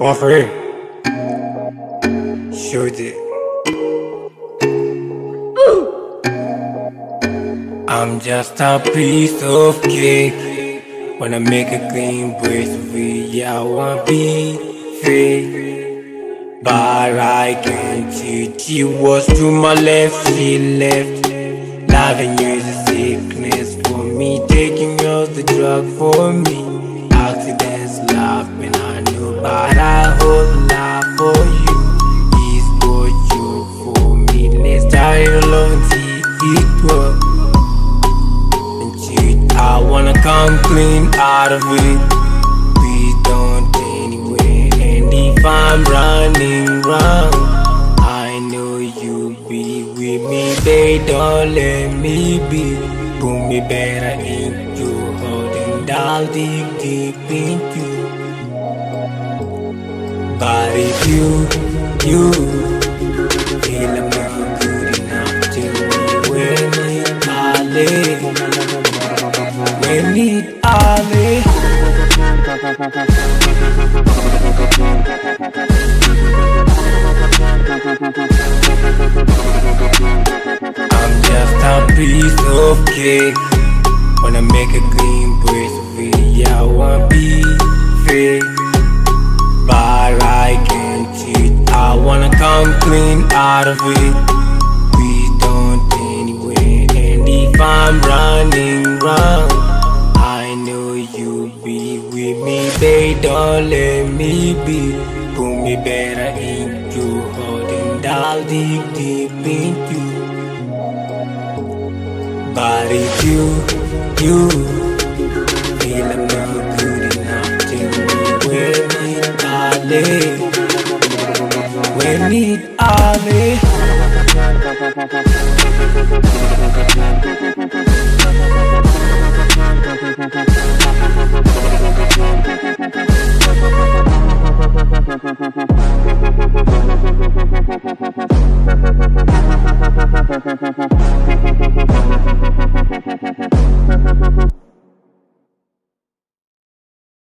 Parfait. Shoot it. I'm just a piece of cake. When I make a clean breast of it, yeah, I wanna be fake. But I can't cheat. She was to my left, she left. Loving you is a sickness for me. Taking you the drug for me. Accidents laugh when I know, but I hope love for you is what you for me. Let's start it alone till it works. And cheat, I wanna come clean out of it. Please don't anyway. And if I'm running round, I know you'll be with me. They don't let me be. Put me better into holding down deep into. But if you feel I'm not good enough to me, when it Ali. I'm just a piece of cake. When I make a clean breast of it, yeah, I wanna be fake. But I can't cheat. I wanna come clean out of it. Please don't anyway. And if I'm running round, I know you'll be with me. They don't let me be. Put me better into holding down deep into. But if you feel I'm not good enough to me, when it Ali.